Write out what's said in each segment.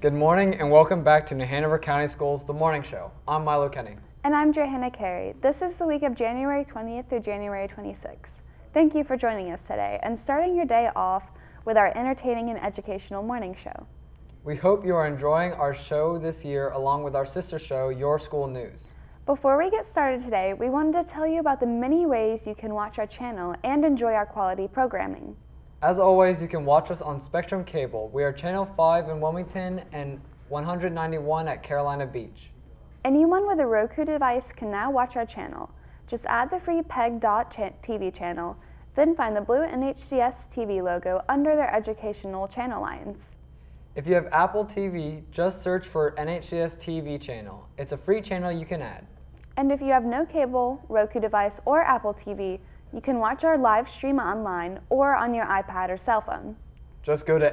Good morning and welcome back to New Hanover County Schools, The Morning Show. I'm Milo Kenny. And I'm Johanna Carey. This is the week of January 20th through January 26th. Thank you for joining us today and starting your day off with our entertaining and educational morning show. We hope you are enjoying our show this year along with our sister show, Your School News. Before we get started today, we wanted to tell you about the many ways you can watch our channel and enjoy our quality programming. As always, you can watch us on Spectrum Cable. We are Channel 5 in Wilmington and 191 at Carolina Beach. Anyone with a Roku device can now watch our channel. Just add the free PEG.TV channel, then find the blue NHCS TV logo under their educational channel lines. If you have Apple TV, just search for NHCS TV channel. It's a free channel you can add. And if you have no cable, Roku device, or Apple TV, you can watch our live stream online or on your iPad or cell phone. Just go to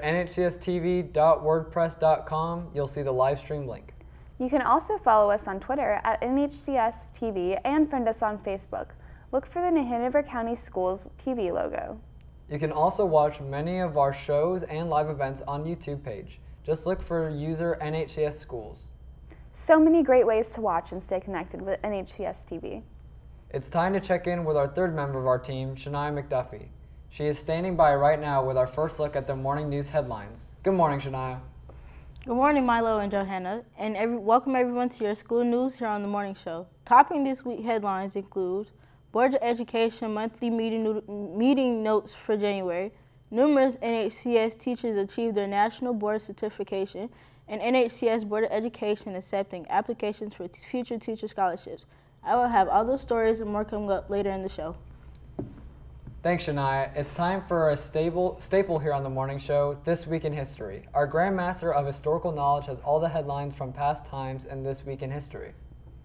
nhcstv.wordpress.com. You'll see the live stream link. You can also follow us on Twitter at NHCS TV and friend us on Facebook. Look for the New Hanover County Schools TV logo. You can also watch many of our shows and live events on YouTube page. Just look for user NHCS Schools. So many great ways to watch and stay connected with NHCS TV. It's time to check in with our third member of our team, Shania McDuffie. She is standing by right now with our first look at the morning news headlines. Good morning, Shania. Good morning, Milo and Johanna, and welcome everyone to your school news here on the morning show. Topping this week's headlines include Board of Education monthly meeting notes for January, numerous NHCS teachers achieved their national board certification, and NHCS Board of Education accepting applications for future teacher scholarships. I will have all those stories and more coming up later in the show. Thanks, Shania. It's time for a staple here on the morning show, This Week in History. Our Grandmaster of Historical Knowledge has all the headlines from past times in This Week in History.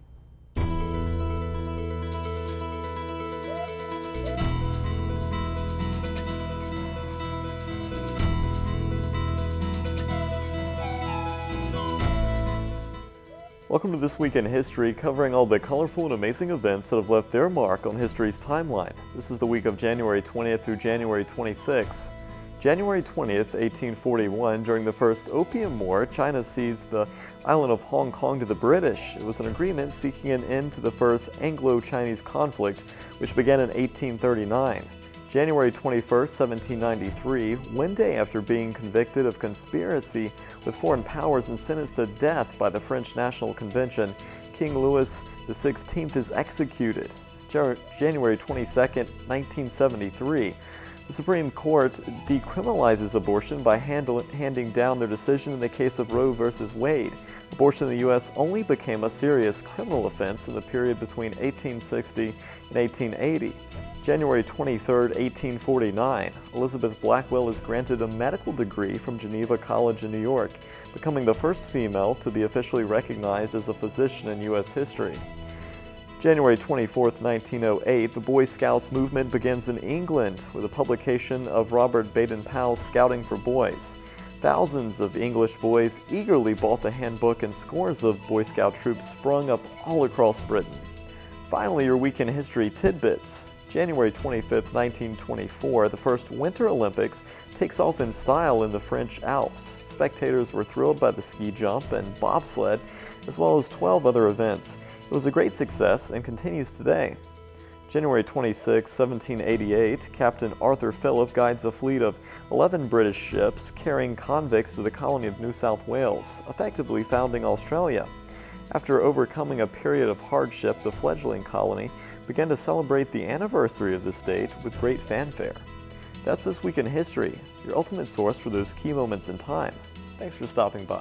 Welcome to This Week in History, covering all the colorful and amazing events that have left their mark on history's timeline. This is the week of January 20th through January 26th. January 20th, 1841, during the First Opium War, China seized the island of Hong Kong to the British. It was an agreement seeking an end to the First Anglo-Chinese conflict, which began in 1839. January 21, 1793, one day after being convicted of conspiracy with foreign powers and sentenced to death by the French National Convention, King Louis XVI is executed. January 22, 1973, the Supreme Court decriminalizes abortion by handing down their decision in the case of Roe v. Wade. Abortion in the U.S. only became a serious criminal offense in the period between 1860 and 1880. January 23, 1849, Elizabeth Blackwell is granted a medical degree from Geneva College in New York, becoming the first female to be officially recognized as a physician in U.S. history. January 24, 1908, the Boy Scouts movement begins in England with the publication of Robert Baden-Powell's Scouting for Boys. Thousands of English boys eagerly bought the handbook and scores of Boy Scout troops sprung up all across Britain. Finally, your Week in History tidbits. January 25, 1924, the first Winter Olympics takes off in style in the French Alps. Spectators were thrilled by the ski jump and bobsled, as well as 12 other events. It was a great success and continues today. January 26, 1788, Captain Arthur Phillip guides a fleet of 11 British ships carrying convicts to the colony of New South Wales, effectively founding Australia. After overcoming a period of hardship, the fledgling colony began to celebrate the anniversary of this date with great fanfare. That's This Week in History, your ultimate source for those key moments in time. Thanks for stopping by.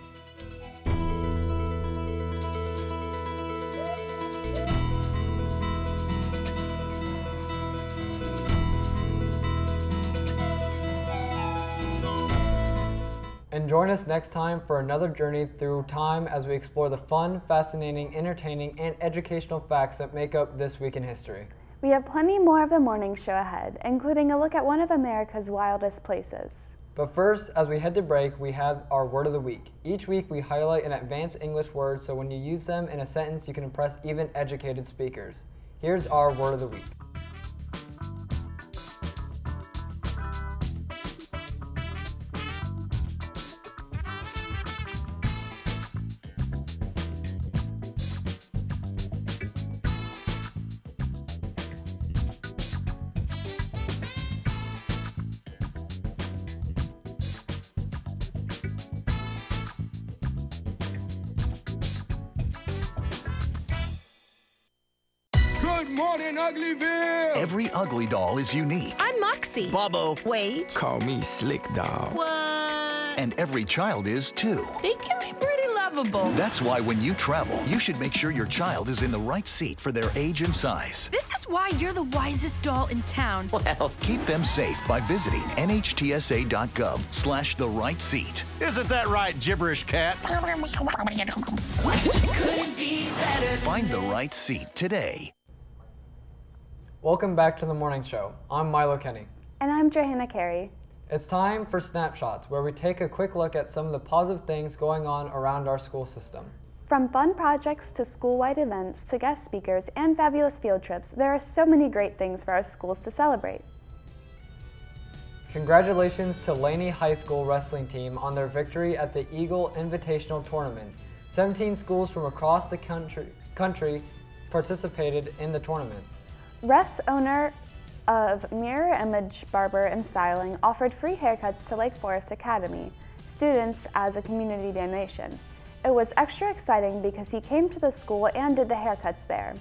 And join us next time for another journey through time as we explore the fun, fascinating, entertaining, and educational facts that make up This Week in History. We have plenty more of the morning show ahead, including a look at one of America's wildest places. But first, as we head to break, we have our Word of the Week. Each week we highlight an advanced English word so when you use them in a sentence you can impress even educated speakers. Here's our Word of the Week. Good morning, Uglyville! Every ugly doll is unique. I'm Moxie. Bobo. Wait. Call me Slick Doll. What? And every child is too. They can be pretty lovable. That's why when you travel, you should make sure your child is in the right seat for their age and size. This is why you're the wisest doll in town. Well, keep them safe by visiting nhtsa.gov/the right seat. Isn't that right, gibberish cat? Couldn't be better. Find the right seat today. Welcome back to the morning show. I'm Milo Kenny. And I'm Johanna Carey. It's time for Snapshots, where we take a quick look at some of the positive things going on around our school system. From fun projects to school-wide events to guest speakers and fabulous field trips, there are so many great things for our schools to celebrate. Congratulations to Laney High School wrestling team on their victory at the Eagle Invitational Tournament. 17 schools from across the country participated in the tournament. Russ, owner of Mirror Image Barber and Styling, offered free haircuts to Lake Forest Academy students as a community donation. It was extra exciting because he came to the school and did the haircuts there.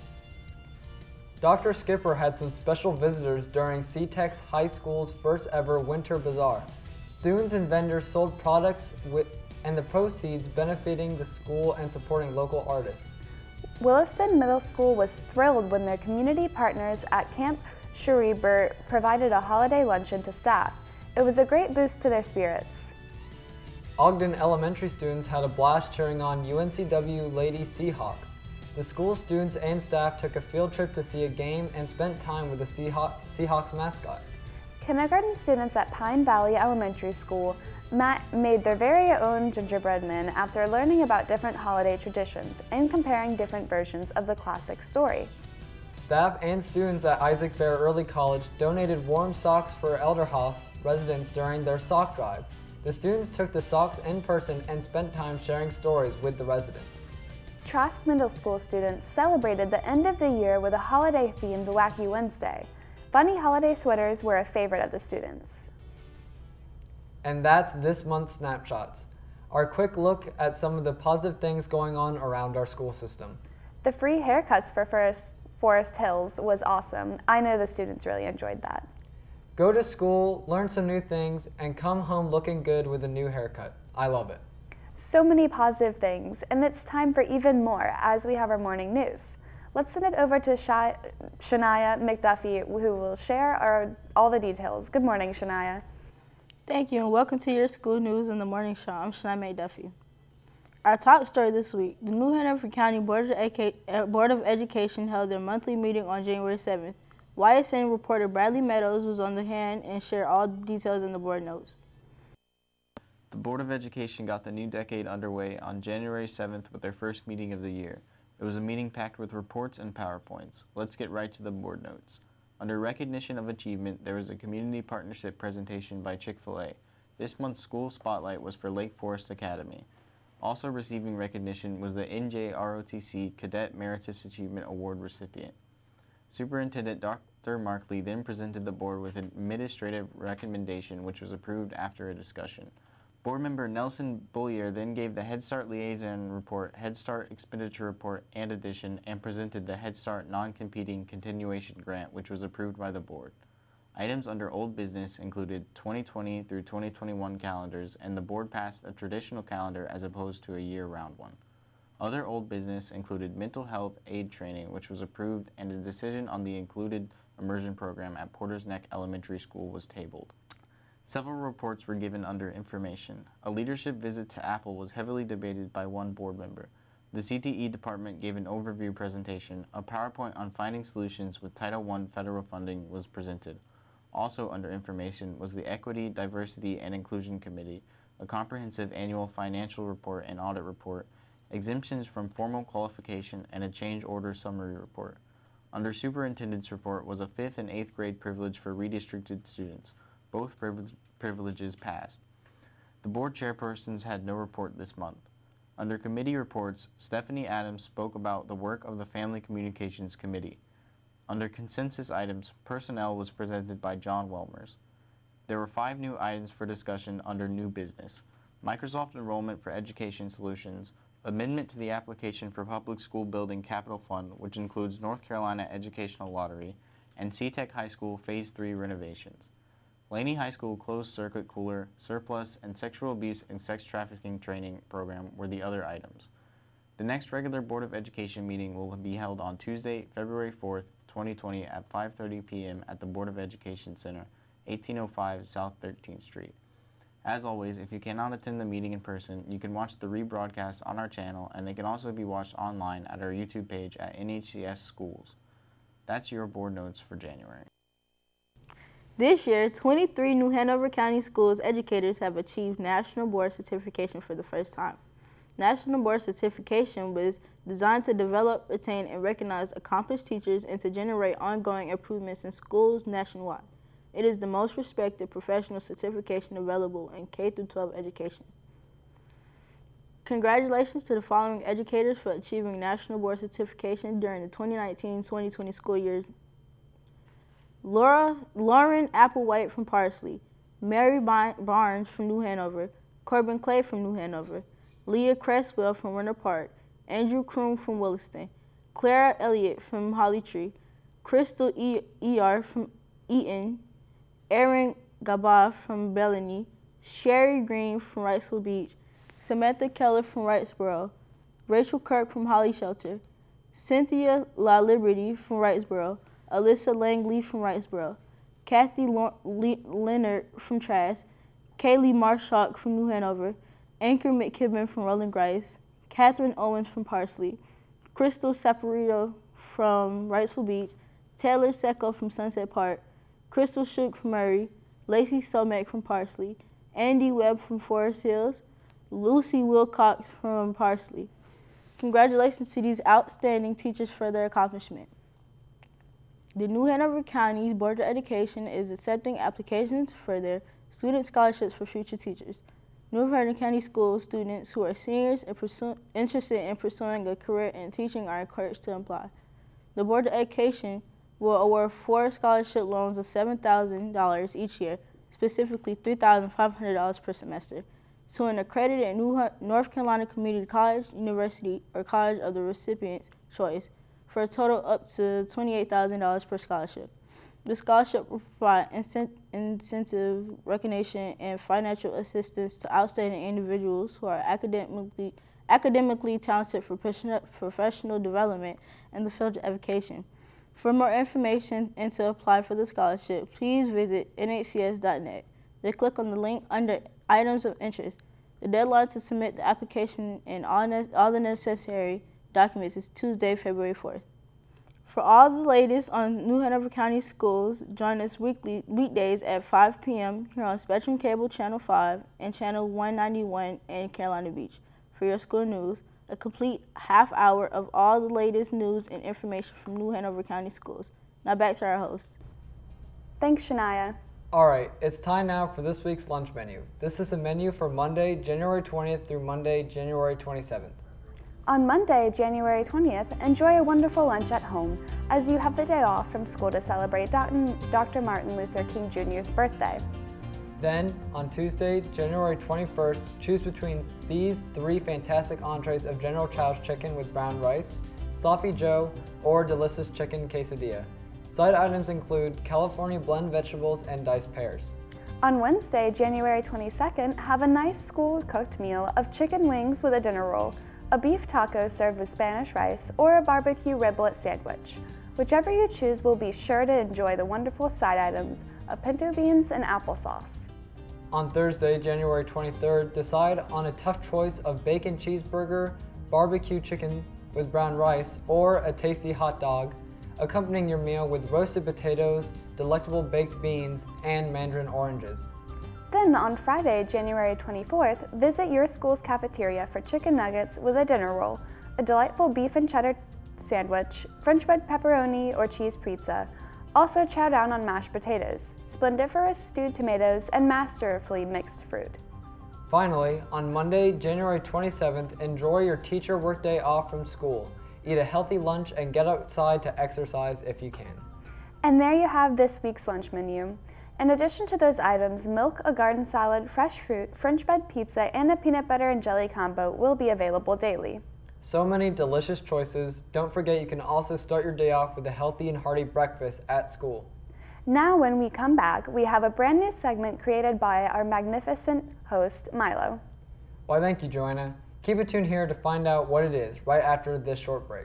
Dr. Skipper had some special visitors during CTEX High School's first ever Winter Bazaar. Students and vendors sold products and the proceeds benefiting the school and supporting local artists. Williston Middle School was thrilled when their community partners at Camp Schreiber provided a holiday luncheon to staff. It was a great boost to their spirits. Ogden Elementary students had a blast cheering on UNCW Lady Seahawks. The school students and staff took a field trip to see a game and spent time with the Seahawks mascot. Kindergarten students at Pine Valley Elementary School made their very own gingerbread men after learning about different holiday traditions and comparing different versions of the classic story. Staff and students at Isaac Bear Early College donated warm socks for Elder House residents during their sock drive. The students took the socks in person and spent time sharing stories with the residents. Trask Middle School students celebrated the end of the year with a holiday-themed Wacky Wednesday. Funny holiday sweaters were a favorite of the students. And that's this month's Snapshots, our quick look at some of the positive things going on around our school system. The free haircuts for Forest Hills was awesome. I know the students really enjoyed that. Go to school, learn some new things, and come home looking good with a new haircut. I love it. So many positive things, and it's time for even more as we have our morning news. Let's send it over to Shania McDuffie, who will share all the details. Good morning, Shania. Thank you, and welcome to your school news in the morning show. I'm Shania McDuffie. Our top story this week, the New Hanover County Board of Education held their monthly meeting on January 7th. YSN reporter Bradley Meadows was on the hand and shared all the details in the board notes. The Board of Education got the new decade underway on January 7th with their first meeting of the year. It was a meeting packed with reports and PowerPoints. Let's get right to the board notes. Under recognition of achievement, there was a community partnership presentation by Chick-fil-A. This month's school spotlight was for Lake Forest Academy. Also receiving recognition was the NJROTC Cadet Meritus Achievement Award recipient. Superintendent Dr. Markley then presented the board with an administrative recommendation which was approved after a discussion. Board member Nelson Bullier then gave the Head Start Liaison Report, Head Start Expenditure Report and Addition, and presented the Head Start Non-Competing Continuation Grant, which was approved by the board. Items under old business included 2020 through 2021 calendars, and the board passed a traditional calendar as opposed to a year-round one. Other old business included mental health aid training, which was approved, and a decision on the included immersion program at Porter's Neck Elementary School was tabled. Several reports were given under information. A leadership visit to Apple was heavily debated by one board member. The CTE department gave an overview presentation. A PowerPoint on finding solutions with Title I federal funding was presented. Also under information was the Equity, Diversity, and Inclusion Committee, a comprehensive annual financial report and audit report, exemptions from formal qualification, and a change order summary report. Under superintendent's report was a 5th and 8th grade privilege for redistricted students. Both privileges passed. The board chairpersons had no report this month. Under committee reports, Stephanie Adams spoke about the work of the Family Communications Committee. Under consensus items, personnel was presented by John Welmers. There were 5 new items for discussion under new business: Microsoft enrollment for education solutions, Amendment to the application for Public School Building Capital Fund, which includes North Carolina Educational Lottery and CTEC High School Phase 3 renovations. Laney High School Closed Circuit Cooler, Surplus, and Sexual Abuse and Sex Trafficking Training Program were the other items. The next regular Board of Education meeting will be held on Tuesday, February 4th, 2020 at 5:30 p.m. at the Board of Education Center, 1805 South 13th Street. As always, if you cannot attend the meeting in person, you can watch the rebroadcast on our channel, and they can also be watched online at our YouTube page at NHCS Schools. That's your board notes for January. This year, 23 New Hanover County Schools educators have achieved National Board Certification for the first time. National Board Certification was designed to develop, retain, and recognize accomplished teachers and to generate ongoing improvements in schools nationwide. It is the most respected professional certification available in K-12 education. Congratulations to the following educators for achieving National Board Certification during the 2019-2020 school year. Lauren Applewhite from Parsley, Mary Barnes from New Hanover, Corbin Clay from New Hanover, Leah Cresswell from Winter Park, Andrew Kroom from Williston, Clara Elliott from Holly Tree, Crystal E.R. from Eaton, Erin Gabah from Bellany, Sherry Green from Wrightsville Beach, Samantha Keller from Wrightsboro, Rachel Kirk from Holly Shelter, Cynthia La Liberty from Wrightsboro, Alyssa Langley from Wrightsboro, Kathy Leonard from Trask, Kaylee Marshock from New Hanover, Anchor McKibben from Rolling Grice, Catherine Owens from Parsley, Crystal Saporito from Wrightsville Beach, Taylor Secco from Sunset Park, Crystal Shook from Murray, Lacey Somek from Parsley, Andy Webb from Forest Hills, Lucy Wilcox from Parsley. Congratulations to these outstanding teachers for their accomplishment. The New Hanover County Board of Education is accepting applications for their student scholarships for future teachers. New Hanover County School students who are seniors and interested in pursuing a career in teaching are encouraged to apply. The Board of Education will award 4 scholarship loans of $7,000 each year, specifically $3,500 per semester, to an accredited North Carolina Community College, University, or college of the recipient's choice, for a total up to $28,000 per scholarship. The scholarship will provide incentive, recognition, and financial assistance to outstanding individuals who are academically talented for professional development in the field of education. For more information and to apply for the scholarship, please visit nhcs.net. Then click on the link under Items of Interest. The deadline to submit the application and all the necessary documents is Tuesday, February 4th. For all the latest on New Hanover County Schools, join us weekdays at 5 p.m. here on Spectrum Cable Channel 5 and Channel 191 in Carolina Beach for your school news, a complete half hour of all the latest news and information from New Hanover County Schools. Now back to our host. Thanks, Shania. All right, it's time now for this week's lunch menu. This is the menu for Monday, January 20th through Monday, January 27th. On Monday, January 20th, enjoy a wonderful lunch at home as you have the day off from school to celebrate Dr. Martin Luther King Jr.'s birthday. Then, on Tuesday, January 21st, choose between these 3 fantastic entrees of General Chow's chicken with brown rice, Sloppy Joe, or delicious chicken quesadilla. Side items include California blend vegetables and diced pears. On Wednesday, January 22nd, have a nice school-cooked meal of chicken wings with a dinner roll, a beef taco served with Spanish rice, or a barbecue riblet sandwich. Whichever you choose will be sure to enjoy the wonderful side items of pinto beans and applesauce. On Thursday, January 23rd, decide on a tough choice of bacon cheeseburger, barbecue chicken with brown rice, or a tasty hot dog, accompanying your meal with roasted potatoes, delectable baked beans, and mandarin oranges. Then on Friday, January 24th, visit your school's cafeteria for chicken nuggets with a dinner roll, a delightful beef and cheddar sandwich, French bread pepperoni or cheese pizza. Also chow down on mashed potatoes, splendiferous stewed tomatoes, and masterfully mixed fruit. Finally, on Monday, January 27th, enjoy your teacher workday off from school. Eat a healthy lunch and get outside to exercise if you can. And there you have this week's lunch menu. In addition to those items, milk, a garden salad, fresh fruit, French bread pizza, and a peanut butter and jelly combo will be available daily. So many delicious choices. Don't forget you can also start your day off with a healthy and hearty breakfast at school. Now when we come back, we have a brand new segment created by our magnificent host, Milo. Why, thank you, Joanna. Keep it tuned here to find out what it is right after this short break.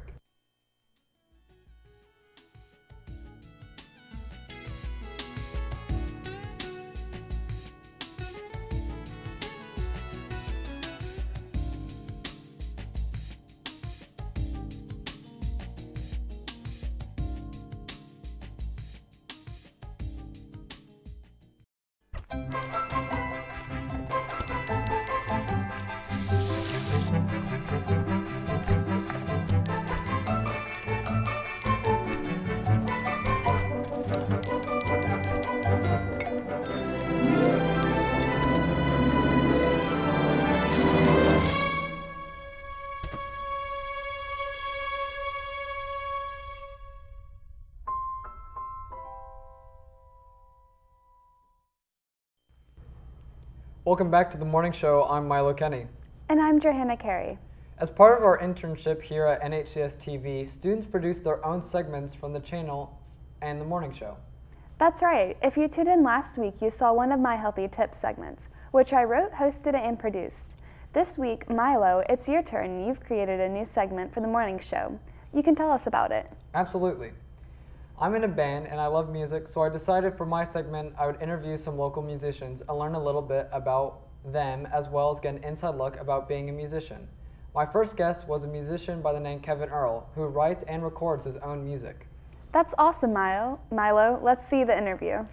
Welcome back to the morning show. I'm Milo Kenny. And I'm Johanna Carey. As part of our internship here at NHCS TV, students produce their own segments from the channel and the morning show. That's right. If you tuned in last week, you saw one of my Healthy Tips segments, which I wrote, hosted, and produced. This week, Milo, it's your turn. You've created a new segment for the morning show. You can tell us about it. Absolutely. I'm in a band and I love music, so I decided for my segment I would interview some local musicians and learn a little bit about them, as well as get an inside look about being a musician. My first guest was a musician by the name Kevin Earl, who writes and records his own music. That's awesome, Milo. Let's see the interview.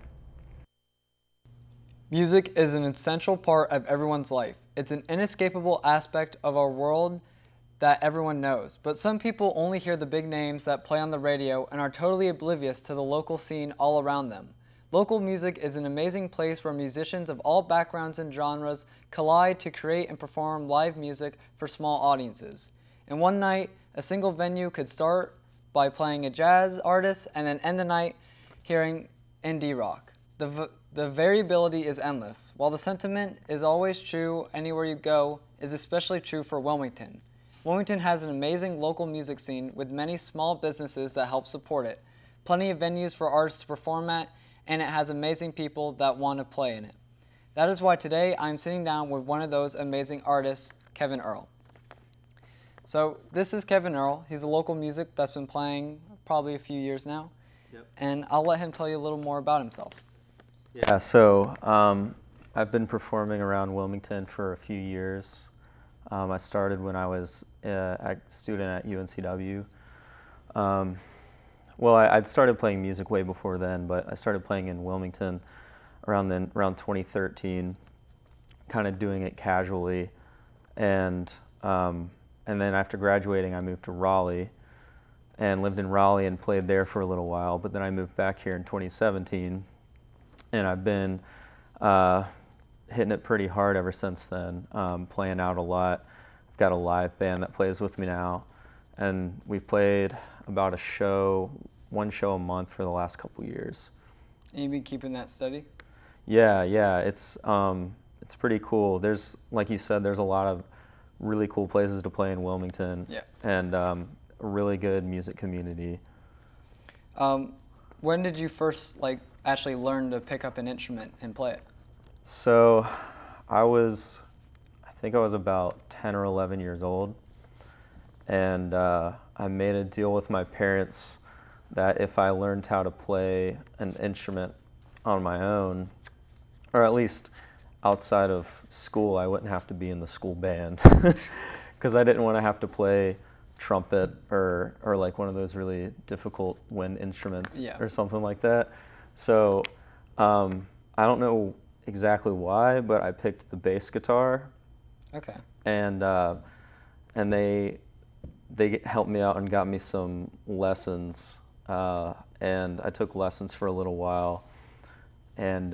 Music is an essential part of everyone's life. It's an inescapable aspect of our world that everyone knows, but some people only hear the big names that play on the radio and are totally oblivious to the local scene all around them. Local music is an amazing place where musicians of all backgrounds and genres collide to create and perform live music for small audiences. In one night, a single venue could start by playing a jazz artist and then end the night hearing indie rock. The variability is endless. While the sentiment is always true anywhere you go, is especially true for Wilmington. Wilmington has an amazing local music scene with many small businesses that help support it, plenty of venues for artists to perform at, and it has amazing people that want to play in it. That is why today I'm sitting down with one of those amazing artists, Kevin Earl. So this is Kevin Earl. He's a local music that's been playing probably a few years now. Yep. And I'll let him tell you a little more about himself. Yeah, so I've been performing around Wilmington for a few years. I started when I was a student at UNCW. Well, I'd started playing music way before then, but I started playing in Wilmington around 2013, kind of doing it casually. And then after graduating, I moved to Raleigh and lived in Raleigh and played there for a little while. But then I moved back here in 2017, and I've been hitting it pretty hard ever since then, playing out a lot. I've got a live band that plays with me now, and we've played about one show a month for the last couple years. And you've been keeping that steady? Yeah, it's pretty cool. There's, like you said, there's a lot of really cool places to play in Wilmington, yeah, and a really good music community. When did you first actually learn to pick up an instrument and play it? So I think I was about 10 or 11 years old, and I made a deal with my parents that if I learned how to play an instrument on my own, or at least outside of school, I wouldn't have to be in the school band, because I didn't want to have to play trumpet or like one of those really difficult wind instruments, yeah, or something like that. So I don't know exactly why, but I picked the bass guitar. Okay. And they helped me out and got me some lessons, and I took lessons for a little while, and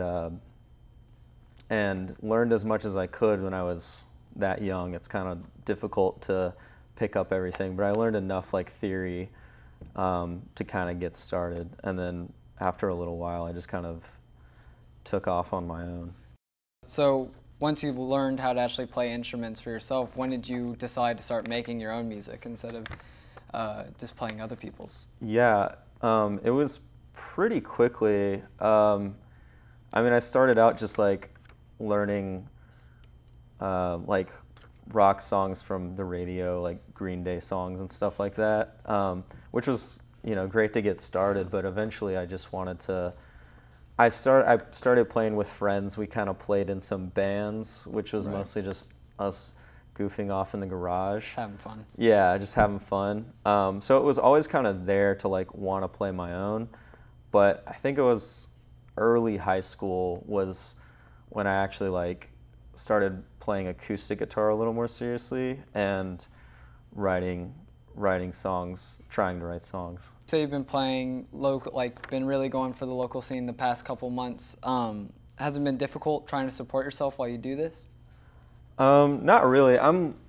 learned as much as I could when I was that young. It's kind of difficult to pick up everything, but I learned enough theory to kind of get started, and then after a little while I just kind of took off on my own. So once you learned how to actually play instruments for yourself, when did you decide to start making your own music instead of just playing other people's? Yeah, it was pretty quickly. I mean, I started out just like learning like rock songs from the radio, like Green Day songs and stuff like that, which was, you know, great to get started. But eventually, I just wanted to. I started playing with friends. We kind of played in some bands, which was mostly just us goofing off in the garage. Just having fun. Yeah, just having fun. So it was always kind of there to like want to play my own. But I think it was early high school was when I actually like started playing acoustic guitar a little more seriously and writing songs, trying to write songs. So you've been playing local, like been really going for the local scene the past couple months. Has it been difficult trying to support yourself while you do this? Not really.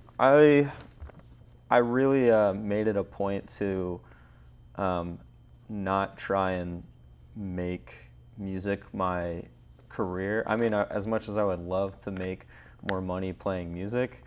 I really made it a point to not try and make music my career. I mean, as much as I would love to make more money playing music,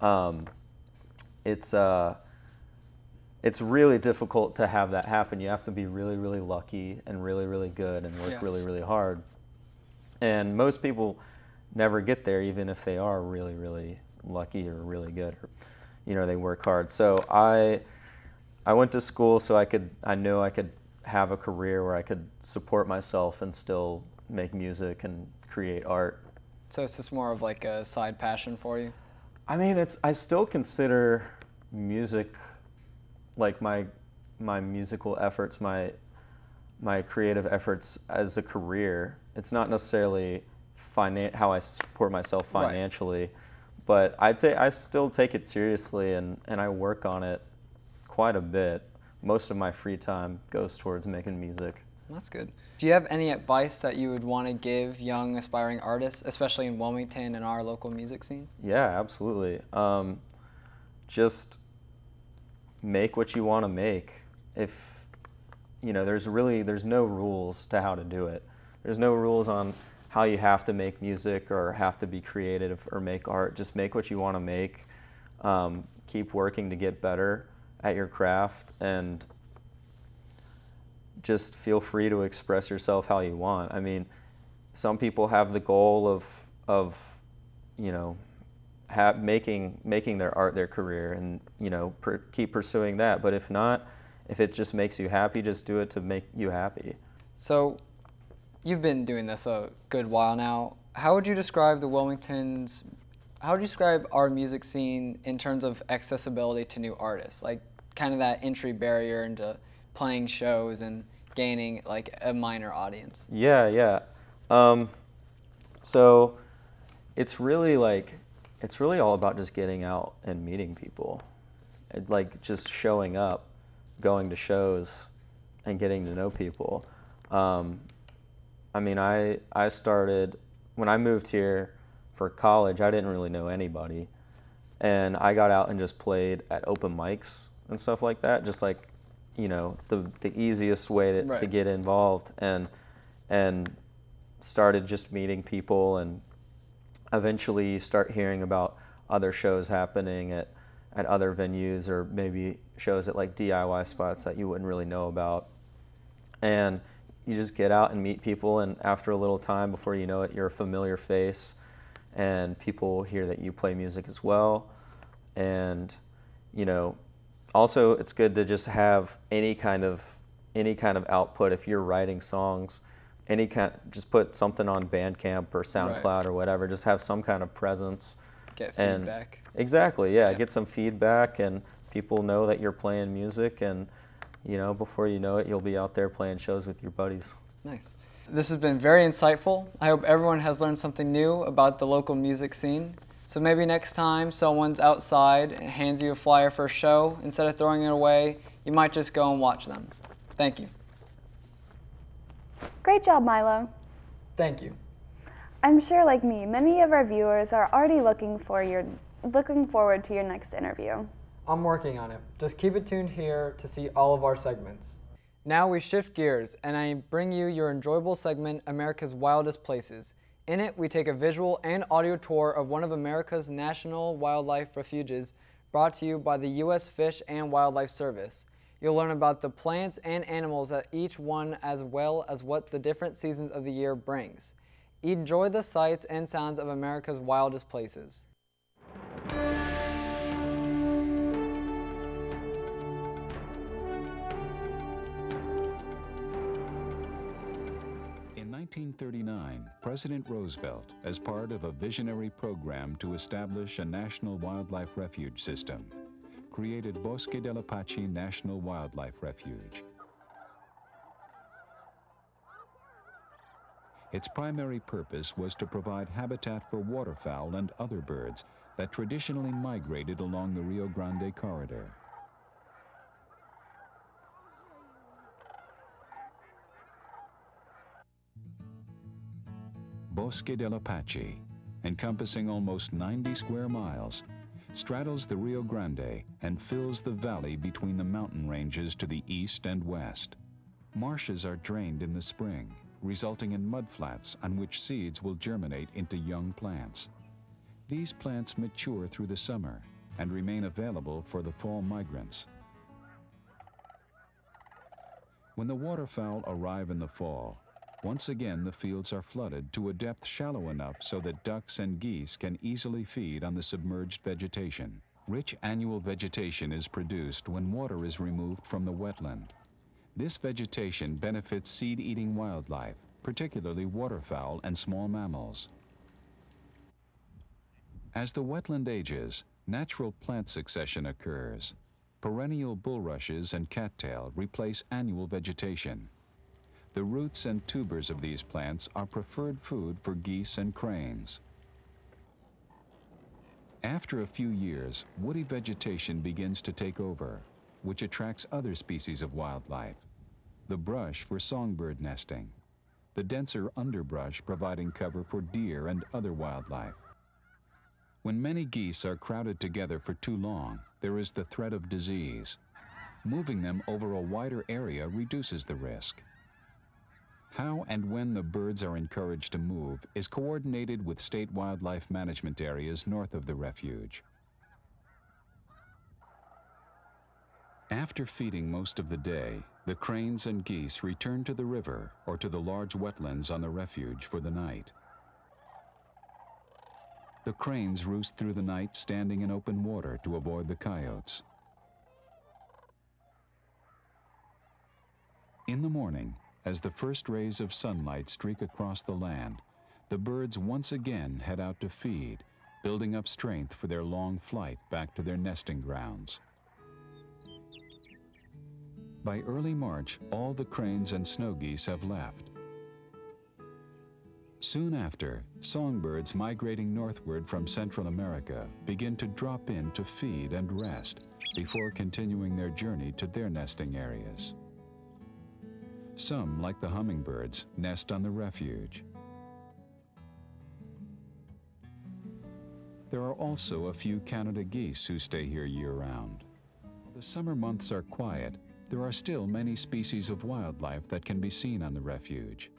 it's really difficult to have that happen. You have to be really, really lucky and really, really good and work really, really hard. And most people never get there, even if they are really, really lucky or really good, or, you know, they work hard. So I went to school so I knew I could have a career where I could support myself and still make music and create art. So it's just more of like a side passion for you? I mean, I still consider music like my musical efforts, my creative efforts as a career. It's not necessarily how I support myself financially, but I'd say I still take it seriously and I work on it quite a bit. Most of my free time goes towards making music. That's good. Do you have any advice that you would want to give young aspiring artists, especially in Wilmington and our local music scene? Yeah, absolutely. Just make what you want to make. If, you know, there's no rules to how to do it. There's no rules on how you have to make music or have to be creative or make art. Just make what you want to make. Keep working to get better at your craft, and just feel free to express yourself how you want. I mean, some people have the goal of you know, making their art their career, and, you know, keep pursuing that. But if not, if it just makes you happy, just do it to make you happy. So you've been doing this a good while now. How would you describe how would you describe our music scene in terms of accessibility to new artists? Like kind of that entry barrier into playing shows and gaining like a minor audience. Yeah. So it's really all about just getting out and meeting people. Like just showing up, going to shows, and getting to know people. I mean, I started, when I moved here for college, I didn't really know anybody. And I got out and just played at open mics and stuff like that, just like, you know, the easiest way to get involved, and started just meeting people, and eventually you start hearing about other shows happening at other venues, or maybe shows at like DIY spots that you wouldn't really know about. And you just get out and meet people, and after a little time, before you know it, you're a familiar face, and people hear that you play music as well. And, you know, also it's good to just have any kind of output. If you're writing songs, just put something on Bandcamp or SoundCloud or whatever. Just have some kind of presence. Get feedback. Exactly, yeah. Get some feedback, and people know that you're playing music, and, you know, before you know it, you'll be out there playing shows with your buddies. Nice. This has been very insightful. I hope everyone has learned something new about the local music scene. So maybe next time someone's outside and hands you a flyer for a show, instead of throwing it away, you might just go and watch them. Thank you. Great job, Milo. Thank you. I'm sure, like me, many of our viewers are already looking forward to your next interview. I'm working on it. Just keep it tuned here to see all of our segments. Now we shift gears, and I bring you your enjoyable segment, America's Wildest Places. In it, we take a visual and audio tour of one of America's national wildlife refuges, brought to you by the U.S. Fish and Wildlife Service. You'll learn about the plants and animals at each one, as well as what the different seasons of the year brings. Enjoy the sights and sounds of America's wildest places. In 1939, President Roosevelt, as part of a visionary program to establish a national wildlife refuge system, created Bosque del Apache National Wildlife Refuge. Its primary purpose was to provide habitat for waterfowl and other birds that traditionally migrated along the Rio Grande corridor. Bosque del Apache, encompassing almost 90 square miles, straddles the Rio Grande and fills the valley between the mountain ranges to the east and west. Marshes are drained in the spring, resulting in mudflats on which seeds will germinate into young plants. These plants mature through the summer and remain available for the fall migrants. When the waterfowl arrive in the fall, once again the fields are flooded to a depth shallow enough so that ducks and geese can easily feed on the submerged vegetation. Rich annual vegetation is produced when water is removed from the wetland. This vegetation benefits seed-eating wildlife, particularly waterfowl and small mammals. As the wetland ages, natural plant succession occurs. Perennial bulrushes and cattail replace annual vegetation. The roots and tubers of these plants are preferred food for geese and cranes. After a few years, woody vegetation begins to take over, which attracts other species of wildlife. The brush for songbird nesting, the denser underbrush providing cover for deer and other wildlife. When many geese are crowded together for too long, there is the threat of disease. Moving them over a wider area reduces the risk. How and when the birds are encouraged to move is coordinated with state wildlife management areas north of the refuge. After feeding most of the day, the cranes and geese return to the river or to the large wetlands on the refuge for the night. The cranes roost through the night standing in open water to avoid the coyotes. In the morning, as the first rays of sunlight streak across the land, the birds once again head out to feed, building up strength for their long flight back to their nesting grounds. By early March, all the cranes and snow geese have left. Soon after, songbirds migrating northward from Central America begin to drop in to feed and rest before continuing their journey to their nesting areas. Some, like the hummingbirds, nest on the refuge. There are also a few Canada geese who stay here year-round. The summer months are quiet. There are still many species of wildlife that can be seen on the refuge.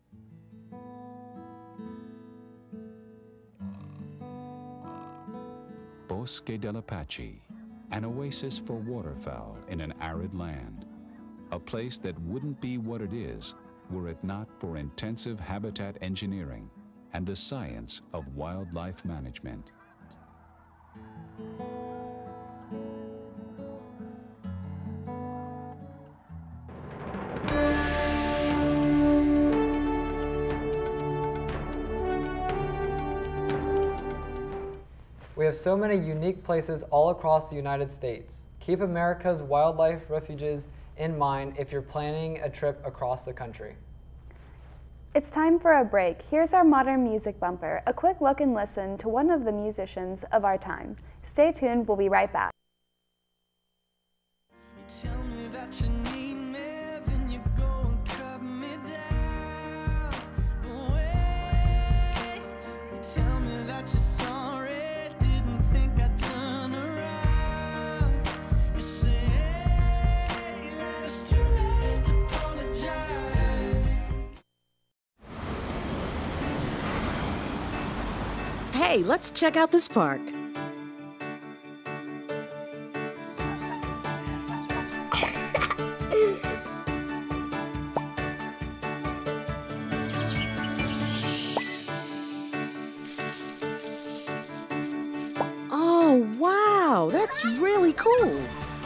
Bosque del Apache, an oasis for waterfowl in an arid land. A place that wouldn't be what it is were it not for intensive habitat engineering and the science of wildlife management. We have so many unique places all across the United States. Keep America's wildlife refuges in mind if you're planning a trip across the country. It's time for a break. Here's our modern music bumper, a quick look and listen to one of the musicians of our time. Stay tuned, we'll be right back. You tell me that you need me, then you go and cut me down. But wait, you tell me that you're sorry, didn't think I'd turn around. You say that it's too late to Hey, let's check out this park. Oh, wow, that's really cool.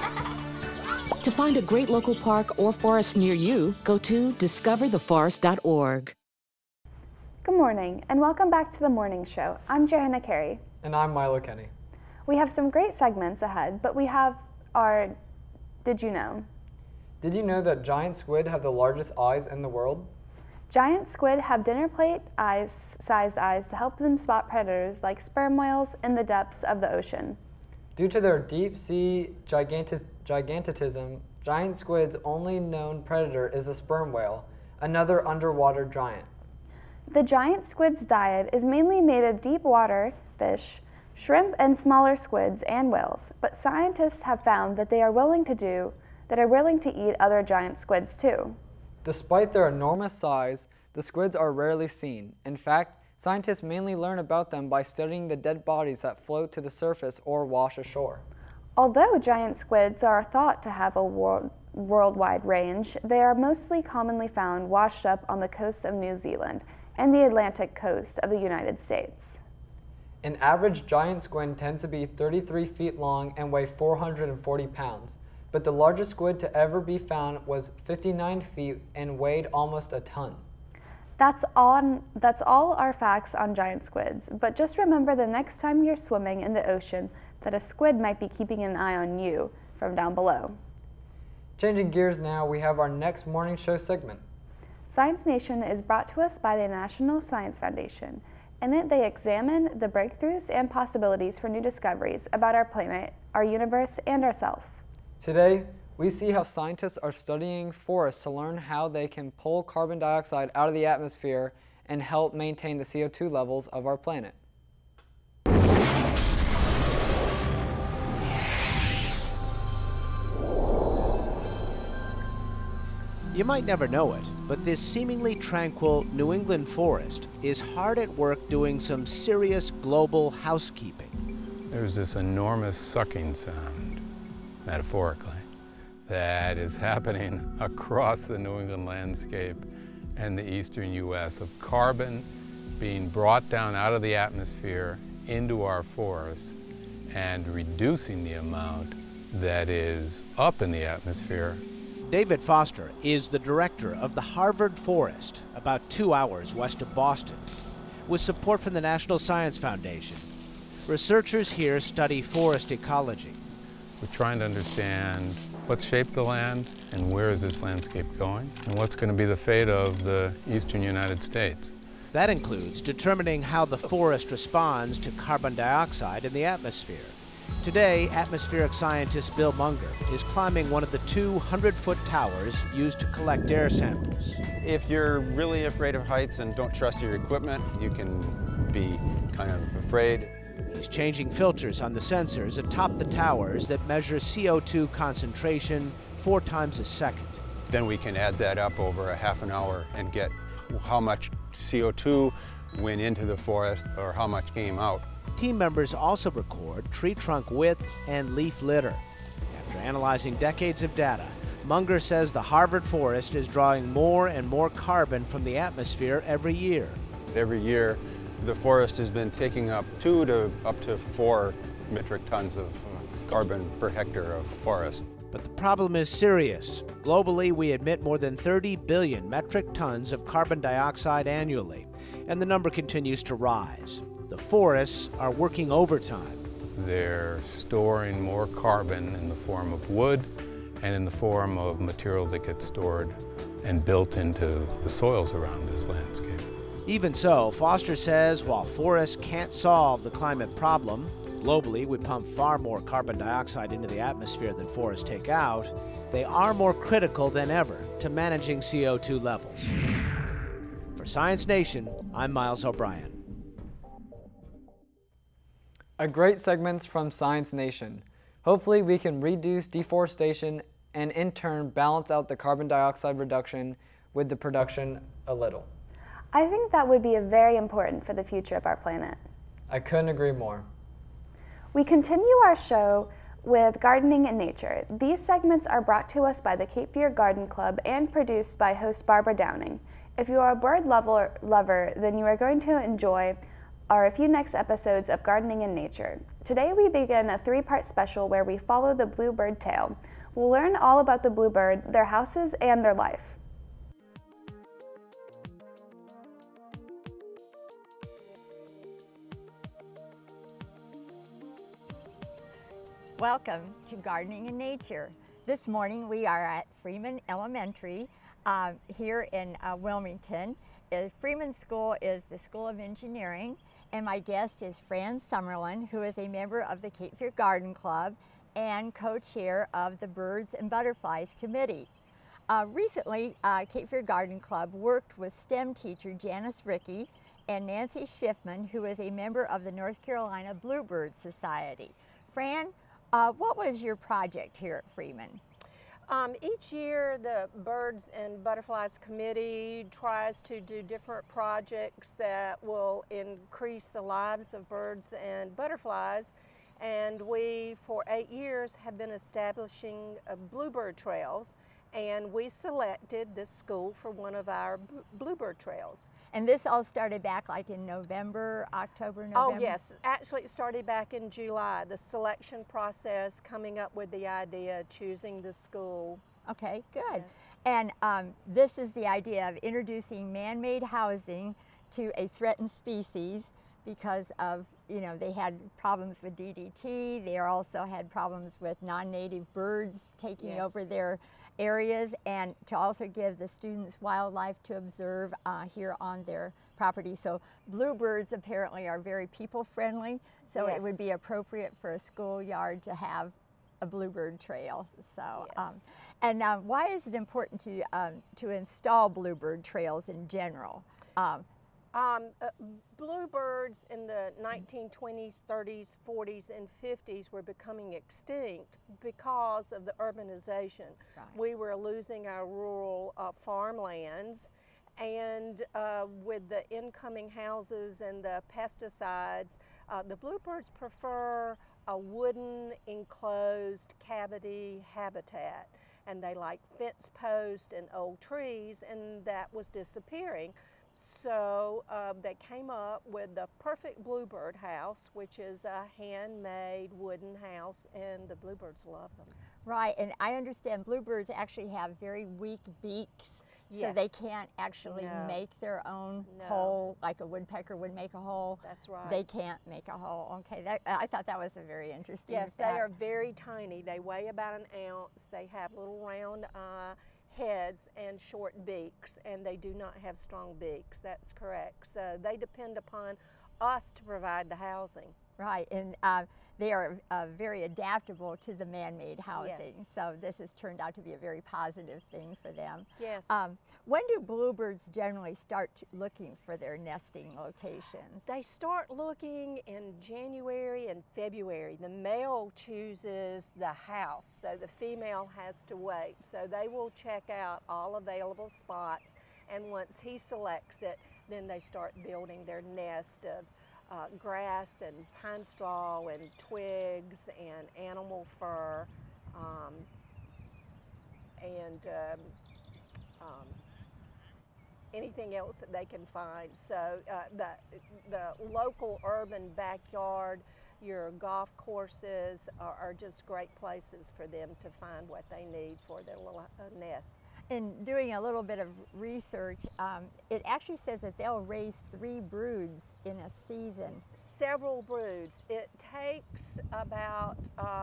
To find a great local park or forest near you, go to discovertheforest.org. Good morning, and welcome back to the morning show. I'm Johanna Carey. And I'm Milo Kenny. We have some great segments ahead, but we have our Did You Know? Did you know that giant squid have the largest eyes in the world? Giant squid have dinner plate sized eyes to help them spot predators like sperm whales in the depths of the ocean. Due to their deep sea gigantism, giant squid's only known predator is a sperm whale, another underwater giant. The giant squid's diet is mainly made of deep water fish, shrimp, and smaller squids and whales, but scientists have found that they are willing to eat other giant squids too. Despite their enormous size, the squids are rarely seen. In fact, scientists mainly learn about them by studying the dead bodies that float to the surface or wash ashore. Although giant squids are thought to have a worldwide range, they are mostly commonly found washed up on the coast of New Zealand and the Atlantic coast of the United States. An average giant squid tends to be 33 feet long and weigh 440 pounds, but the largest squid to ever be found was 59 feet and weighed almost a ton. That's all our facts on giant squids, but just remember the next time you're swimming in the ocean that a squid might be keeping an eye on you from down below. Changing gears now, we have our next morning show segment. Science Nation is brought to us by the National Science Foundation. In it, they examine the breakthroughs and possibilities for new discoveries about our planet, our universe, and ourselves. Today, we see how scientists are studying forests to learn how they can pull carbon dioxide out of the atmosphere and help maintain the CO2 levels of our planet. You might never know it, but this seemingly tranquil New England forest is hard at work doing some serious global housekeeping. There's this enormous sucking sound, metaphorically, that is happening across the New England landscape and the eastern U.S. of carbon being brought down out of the atmosphere into our forests and reducing the amount that is up in the atmosphere. David Foster is the director of the Harvard Forest, about 2 hours west of Boston. With support from the National Science Foundation, researchers here study forest ecology. We're trying to understand what shaped the land and where is this landscape going and what's going to be the fate of the eastern United States. That includes determining how the forest responds to carbon dioxide in the atmosphere. Today, atmospheric scientist Bill Munger is climbing one of the 200-foot towers used to collect air samples. If you're really afraid of heights and don't trust your equipment, you can be kind of afraid. He's changing filters on the sensors atop the towers that measure CO2 concentration 4 times a second. Then we can add that up over a half an hour and get how much CO2 went into the forest or how much came out. Team members also record tree trunk width and leaf litter. After analyzing decades of data, Munger says the Harvard forest is drawing more and more carbon from the atmosphere every year. Every year, the forest has been taking up 2 to up to 4 metric tons of carbon per hectare of forest. But the problem is serious. Globally, we emit more than 30 billion metric tons of carbon dioxide annually, and the number continues to rise. The forests are working overtime. They're storing more carbon in the form of wood and in the form of material that gets stored and built into the soils around this landscape. Even so, Foster says while forests can't solve the climate problem, globally we pump far more carbon dioxide into the atmosphere than forests take out, they are more critical than ever to managing CO2 levels. For Science Nation, I'm Miles O'Brien. A great segments from Science Nation. Hopefully we can reduce deforestation and in turn balance out the carbon dioxide reduction with the production a little. I think that would be very important for the future of our planet. I couldn't agree more. We continue our show with Gardening in Nature. These segments are brought to us by the Cape Fear Garden Club and produced by host Barbara Downing. If you are a bird lover, then you are going to enjoy a few next episodes of Gardening in Nature. Today we begin a 3-part special where we follow the bluebird tale. We'll learn all about the bluebird, their houses, and their life. Welcome to Gardening in Nature. This morning we are at Freeman Elementary here in Wilmington. Freeman School is the School of Engineering, and my guest is Fran Summerlin, who is a member of the Cape Fear Garden Club and co-chair of the Birds and Butterflies Committee. Recently, Cape Fear Garden Club worked with STEM teacher Janice Rickey and Nancy Schiffman, who is a member of the North Carolina Bluebird Society. Fran, what was your project here at Freeman? Each year the Birds and Butterflies Committee tries to do different projects that will increase the lives of birds and butterflies, and we for 8 years have been establishing bluebird trails, and we selected this school for one of our bluebird trails. And this all started back like in November, October, November? Oh yes, actually it started back in July, the selection process, coming up with the idea, choosing the school. Okay, good. Yes. And this is the idea of introducing man-made housing to a threatened species because of, you know, they had problems with DDT, they also had problems with non-native birds taking over their areas, and to also give the students wildlife to observe here on their property. So bluebirds apparently are very people friendly, so it would be appropriate for a schoolyard to have a bluebird trail. So, and why is it important to install bluebird trails in general? Bluebirds in the 1920s, 30s, 40s, and 50s were becoming extinct because of the urbanization. Right. We were losing our rural farmlands, and with the incoming houses and the pesticides, the bluebirds prefer a wooden enclosed cavity habitat, and they like fence posts and old trees, and that was disappearing. So they came up with the perfect bluebird house, which is a handmade wooden house, and the bluebirds love them. Right, and I understand bluebirds actually have very weak beaks, so they can't actually make their own hole like a woodpecker would make a hole. That's right. They can't make a hole. Okay, I thought that was a very interesting fact. They are very tiny. They weigh about an ounce. They have little round heads and short beaks, and they do not have strong beaks. That's correct. So they depend upon us to provide the housing. Right, and they are very adaptable to the man-made housing. Yes. So this has turned out to be a very positive thing for them. Yes. When do bluebirds generally start looking for their nesting locations? They start looking in January and February. The male chooses the house, so the female has to wait. So they will check out all available spots, and once he selects it, then they start building their nest of grass and pine straw and twigs and animal fur and anything else that they can find. So the local urban backyard, your golf courses are just great places for them to find what they need for their little nests. In doing a little bit of research, it actually says that they'll raise 3 broods in a season. Several broods. It takes about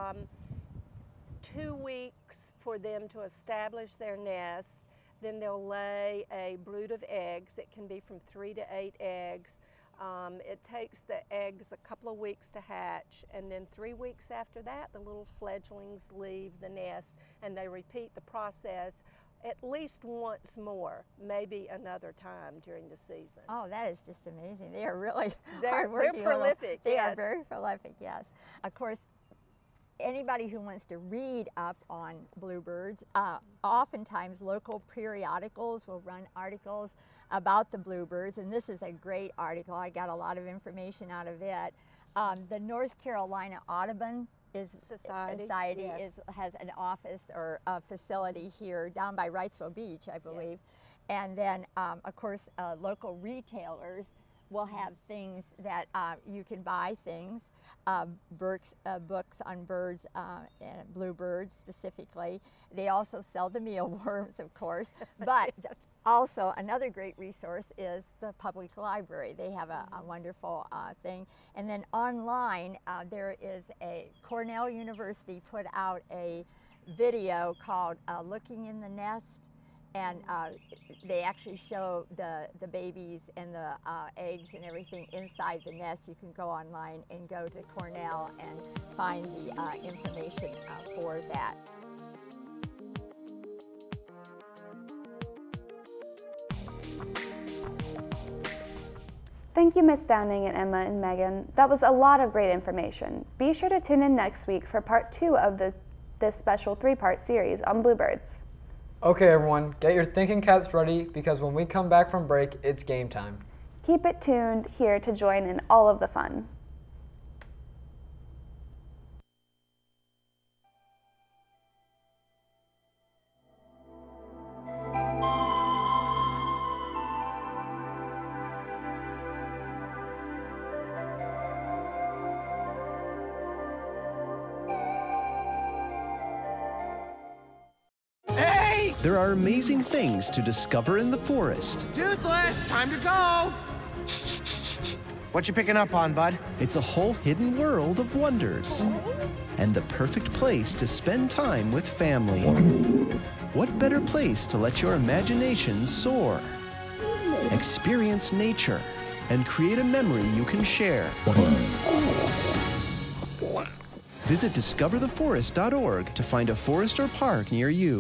2 weeks for them to establish their nest. Then they'll lay a brood of eggs. It can be from 3 to 8 eggs. It takes the eggs a couple of weeks to hatch, and then 3 weeks after that, the little fledglings leave the nest, and they repeat the process at least once more, maybe another time during the season. Oh, that is just amazing. They are really hardworking. They're prolific. They are very prolific, yes. Of course, anybody who wants to read up on bluebirds, oftentimes local periodicals will run articles about the bluebirds, and this is a great article. I got a lot of information out of it. The North Carolina Audubon Society yes. has an office or a facility here down by Wrightsville Beach, I believe. Yes. And then, of course, local retailers will have things that you can buy things, books on birds, and bluebirds specifically. They also sell the mealworms, of course, but also another great resource is the public library. They have a wonderful thing. And then online, there is Cornell University put out a video called Looking in the Nest. And they actually show the babies and the eggs and everything inside the nest. You can go online and go to Cornell and find the information for that. Thank you, Ms. Downing and Emma and Megan. That was a lot of great information. Be sure to tune in next week for part 2 of this special 3-part series on bluebirds. Okay, everyone, get your thinking caps ready because when we come back from break, it's game time. Keep it tuned here to join in all of the fun. There are amazing things to discover in the forest. Toothless, time to go! What you picking up on, bud? It's a whole hidden world of wonders. And the perfect place to spend time with family. What better place to let your imagination soar? Experience nature and create a memory you can share. Visit discovertheforest.org to find a forest or park near you.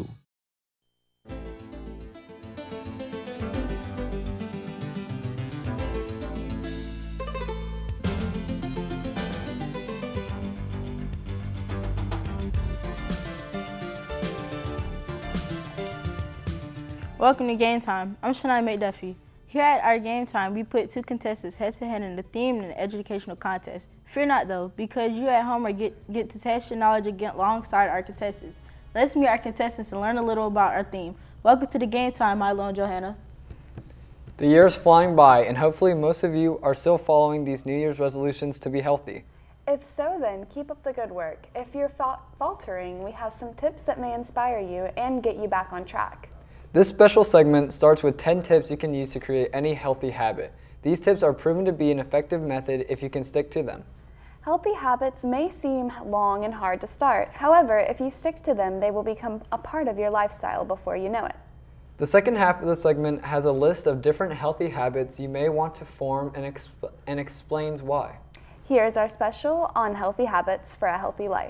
Welcome to Game Time. I'm Shania McDuffie. Here at our Game Time, we put 2 contestants head-to-head in the themed and educational contest. Fear not, though, because you at home get to test your knowledge alongside our contestants. Let's meet our contestants and learn a little about our theme. Welcome to the Game Time, Milo and Johanna. The year is flying by, and hopefully most of you are still following these New Year's resolutions to be healthy. If so, then keep up the good work. If you're faltering, we have some tips that may inspire you and get you back on track. This special segment starts with 10 tips you can use to create any healthy habit. These tips are proven to be an effective method if you can stick to them. Healthy habits may seem long and hard to start. However, if you stick to them, they will become a part of your lifestyle before you know it. The second half of the segment has a list of different healthy habits you may want to form and explains why. Here's our special on healthy habits for a healthy life.